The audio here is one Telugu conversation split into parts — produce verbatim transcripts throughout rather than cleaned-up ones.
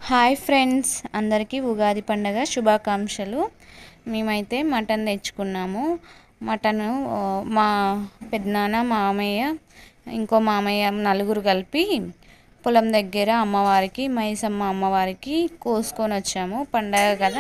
హాయ్ ఫ్రెండ్స్, అందరికీ ఉగాది పండుగ శుభాకాంక్షలు. మేమైతే మటన్ తెచ్చుకున్నాము. మటను మా పెద్దనాన్న, మామయ్య, ఇంకో మామయ్య నలుగురు కలిపి పొలం దగ్గర అమ్మవారికి, మైసమ్మ అమ్మవారికి కోసుకొని వచ్చాము. పండగ కదా,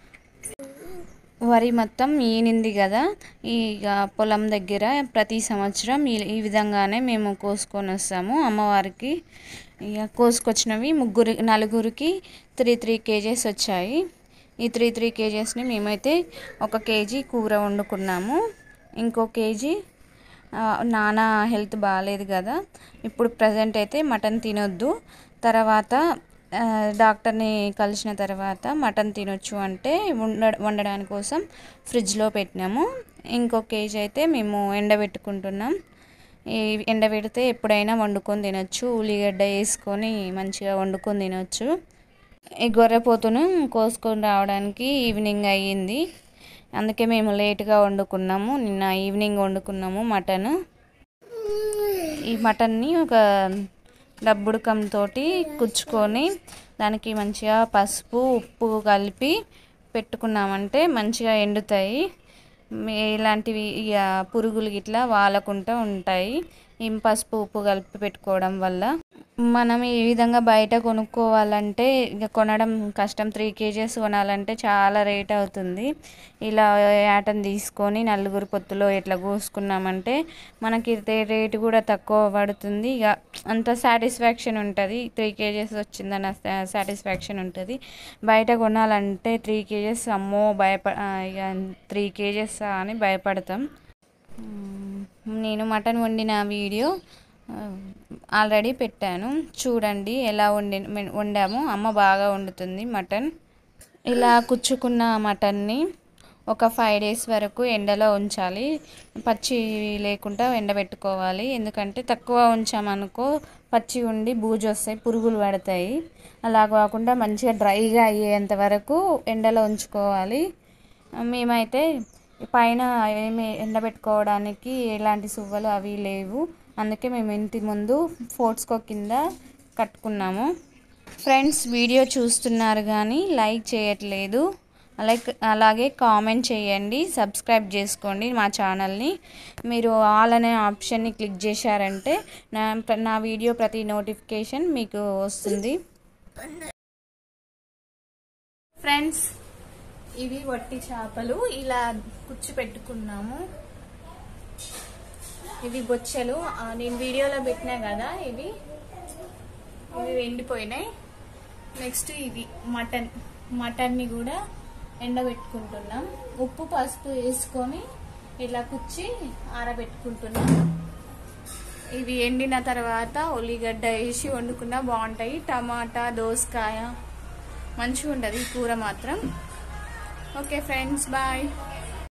వరి మొత్తం ఈనింది కదా, ఇక పొలం దగ్గర ప్రతి సంవత్సరం ఈ ఈ విధంగానే మేము కోసుకొని వస్తాము అమ్మవారికి. ఇక కోసుకొచ్చినవి ముగ్గురు నలుగురికి త్రీ త్రీ కేజెస్ వచ్చాయి. ఈ త్రీ త్రీ కేజెస్ని మేమైతే ఒక కేజీ కూర వండుకున్నాము. ఇంకో కేజీ నాన్న హెల్త్ బాగాలేదు కదా, ఇప్పుడు ప్రజెంట్ అయితే మటన్ తినొద్దు, తర్వాత డాక్టర్ని కలిసిన తర్వాత మటన్ తినొచ్చు అంటే వండ వండడానికి కోసం ఫ్రిడ్జ్లో పెట్టినాము. ఇంకో కేజీ అయితే మేము ఎండబెట్టుకుంటున్నాం. ఈ ఎండబెడితే ఎప్పుడైనా వండుకొని తినొచ్చు, ఉల్లిగడ్డ వేసుకొని మంచిగా వండుకొని తినొచ్చు. ఈ గొర్రెపోతును కోసుకొని రావడానికి ఈవినింగ్ అయ్యింది, అందుకే మేము లేట్గా వండుకున్నాము. నిన్న ఈవినింగ్ వండుకున్నాము మటన్. ఈ మటన్ని ఒక డబ్బుడుకంతో కుచ్చుకొని దానికి మంచిగా పసుపు ఉప్పు కలిపి పెట్టుకున్నామంటే మంచిగా ఎండుతాయి. ఇలాంటివి ఇక పురుగులు గిట్లా వాలకుండా ఉంటాయి ఈ పసుపు ఉప్పు కలిపి పెట్టుకోవడం వల్ల. మనం ఈ విధంగా బయట కొనుక్కోవాలంటే ఇక కొనడం కష్టం. త్రీ కేజెస్ కొనాలంటే చాలా రేట్ అవుతుంది. ఇలా యాటను తీసుకొని నలుగురు పొత్తులో ఇట్లా కోసుకున్నామంటే మనకి రేటు కూడా తక్కువ పడుతుంది. ఇక అంత సాటిస్ఫాక్షన్ ఉంటుంది. త్రీ కేజెస్ వచ్చిందన్న సాటిస్ఫాక్షన్ ఉంటుంది. బయట కొనాలంటే త్రీ కేజెస్ అమ్మో భయప ఇక త్రీ కేజెస్ అని భయపడతాం. నేను మటన్ వండిన వీడియో ఆల్రెడీ పెట్టాను, చూడండి ఎలా వండి వండాము. అమ్మ బాగా వండుతుంది మటన్. ఇలా కుచ్చుకున్న మటన్ని ఒక ఫైవ్ డేస్ వరకు ఎండలో ఉంచాలి, పచ్చి లేకుండా ఎండబెట్టుకోవాలి. ఎందుకంటే తక్కువ ఉంచామనుకో పచ్చి ఉండి బూజు వస్తాయి, పురుగులు పడతాయి. అలా కాకుండా మంచిగా డ్రైగా అయ్యేంత వరకు ఎండలో ఉంచుకోవాలి. మేమైతే పైన ఏమి ఎండబెట్టుకోవడానికి ఎలాంటి సువ్వలు అవి లేవు, అందుకే మేము ఇంటి ముందు ఫోర్ట్స్కో కింద కట్టుకున్నాము. ఫ్రెండ్స్, వీడియో చూస్తున్నారు కానీ లైక్ చేయట్లేదు, అలాగే అలాగే కామెంట్ చేయండి, సబ్స్క్రైబ్ చేసుకోండి మా ఛానల్ని. మీరు ఆల్ అనే ఆప్షన్ని క్లిక్ చేశారంటే నా నా వీడియో ప్రతి నోటిఫికేషన్ మీకు వస్తుంది. ఫ్రెండ్స్, ఇవి వట్టి చేపలు ఇలా కుచ్చి పెట్టుకున్నాము. ఇవి బొచ్చెలు నేను వీడియోలో పెట్టినా కదా, ఇవి ఇవి ఎండిపోయినాయి. నెక్స్ట్ ఇది మటన్ మటన్ని కూడా ఎండబెట్టుకుంటున్నాం. ఉప్పు పసుపు వేసుకొని ఇలా కుచ్చి ఆరబెట్టుకుంటున్నాం. ఇవి ఎండిన తర్వాత ఉల్లిగడ్డ వేసి వండుకున్నా బాగుంటాయి. టమాటా, దోసకాయ మంచిగా ఉంటుంది ఈ కూర మాత్రం. Okay friends, bye.